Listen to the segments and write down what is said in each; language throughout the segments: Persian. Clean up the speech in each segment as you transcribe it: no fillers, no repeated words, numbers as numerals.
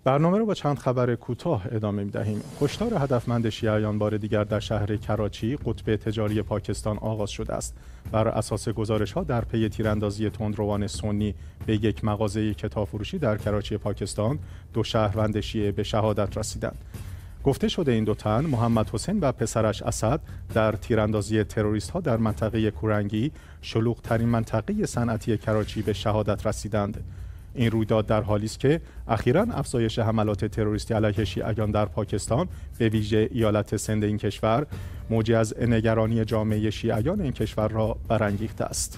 برنامه رو با چند خبر کوتاه ادامه می‌دهیم. هشدار هدفمند شیعیان بار دیگر در شهر کراچی، قطب تجاری پاکستان آغاز شده است. بر اساس گزارش‌ها در پی تیراندازی تندروان سنی به یک مغازه کتابفروشی در کراچی پاکستان، 2 شهروند شیعه به شهادت رسیدند. گفته شده این 2 تن، محمد حسین و پسرش اسد، در تیراندازی تروریست‌ها در منطقه کورنگی، شلوغ‌ترین منطقه صنعتی کراچی، به شهادت رسیدند. این رویداد در حالی است که اخیراً افزایش حملات تروریستی علیه شیعیان در پاکستان، به ویژه ایالت سند این کشور، موجی از نگرانی جامعه شیعیان این کشور را برانگیخته است.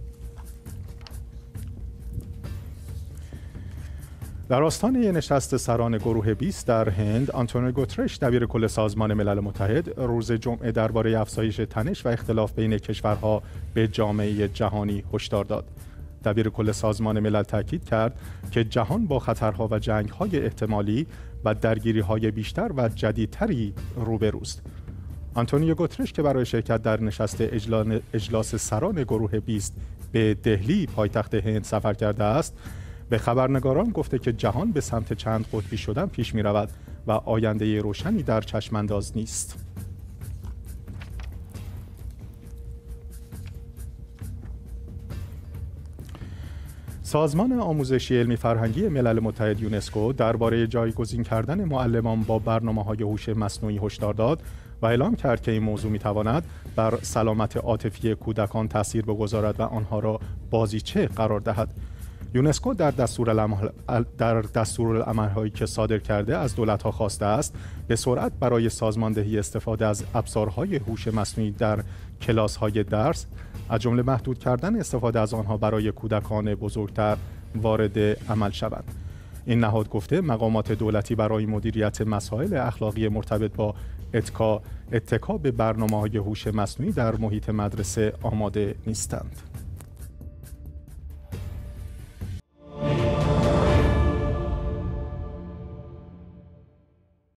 در آستانه نشست سران گروه 20 در هند، آنتونیو گوترش، دبیر کل سازمان ملل متحد، روز جمعه درباره افزایش تنش و اختلاف بین کشورها به جامعه جهانی هشدار داد. دبیر کل سازمان ملل تاکید کرد که جهان با خطرها و جنگ‌های احتمالی و درگیری‌های بیشتر و جدیدتری روبروست. آنتونیو گوترش که برای شرکت در نشست اجلاس سران گروه 20 به دهلی، پایتخت هند، سفر کرده است، به خبرنگاران گفته که جهان به سمت چند قطبی شدن پیش می‌رود و آینده روشنی در چشم‌انداز نیست. سازمان آموزشی علمی فرهنگی ملل متحد یونسکو درباره جایگزین کردن معلمان با برنامه‌های هوش مصنوعی هشدار داد و اعلام کرد که این موضوع می‌تواند بر سلامت عاطفی کودکان تأثیر بگذارد و آنها را بازیچه قرار دهد. یونسکو در دستورالعمل‌هایی که صادر کرده از دولت‌ها خواسته است به سرعت برای سازماندهی استفاده از ابزارهای هوش مصنوعی در کلاس‌های درس، از جمله محدود کردن استفاده از آنها برای کودکان بزرگتر، وارد عمل شوند. این نهاد گفته مقامات دولتی برای مدیریت مسائل اخلاقی مرتبط با اتکا به برنامه‌های هوش مصنوعی در محیط مدرسه آماده نیستند.